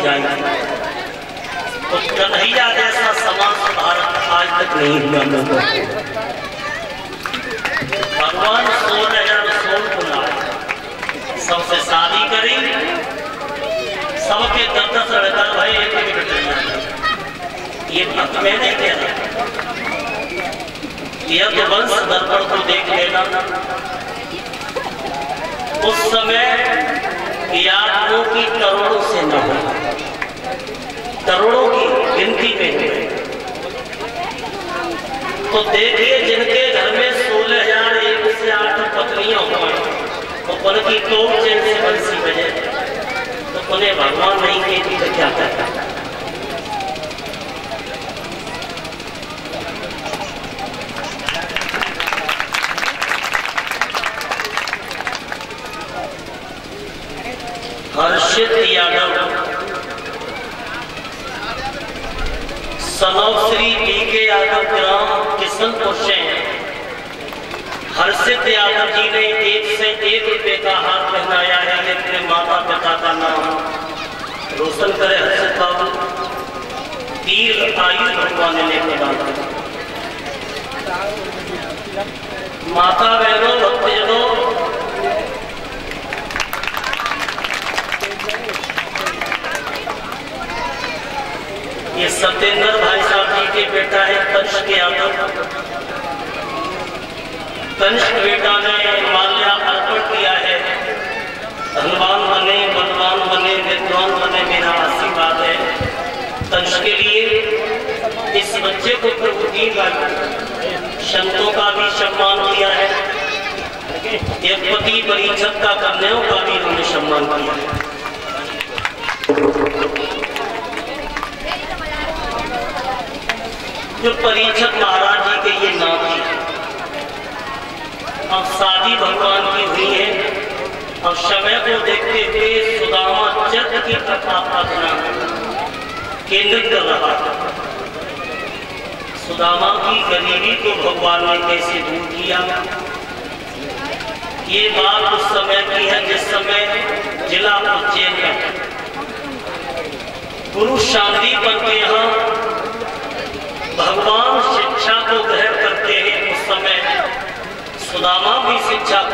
जाएंगे। तो कन्हैया जैसा समाज सुधारक आज तक नहीं हुआ। भगवान 16,000 को लाए, सबसे शादी करी, सबके 10-10 लड़का भाई एक ये बात मैं नहीं कह रहा, यह तो वंश दर्पण को देख लेना। उस समय यादवों की करोड़ों से न हो, करोड़ों की गिनती में हुए। तो देखिए जिनके घर में 16,001 से 8 पत्नियां हुई, तो उनकी तो चैन से बंसी बजे, तो उन्हें भगवान नहीं कहती तो क्या करता। हर्षित यादव सनौ श्री पी.के. यादव ग्राम किशनपुर से हर्षित यादव जी ने 1 से 1 रुपए का हार पहनाया है। अपने माता पिता का नाम रोशन करे हर्षित बाबू, दीर्घ आयु भगवान ने प्रदान की। माता बहनों भक्तजनों, ये सत्येंद्र भाई साहब जी के बेटा है तनिष्क यादव। तनिष्क बेटा ने माल्या अर्पण किया है। धनवान बने, बलवान बने, विद्वान बने, मेरा आशीर्वाद है तनिष्क के लिए। इस बच्चे को प्रभु जी संतों का भी सम्मान किया है, एक पति परीक्षक का कन्याओं का भी उन्होंने सम्मान किया है। जो परीक्षक महाराज जी के ये नाम है, अब शादी भगवान की हुई है। अब समय को देखते हुए सुदामा चक्र की कथा अपना केंद्रित कर रहा था। सुदामा की गरीबी को भगवान ने कैसे दूर किया, ये बात उस समय की है जिस समय जिला उज्जैन में गुरु शांतिपन के यहाँ भगवान शिक्षा को ग्रहण करते हैं। उस समय सुदामा भी शिक्षा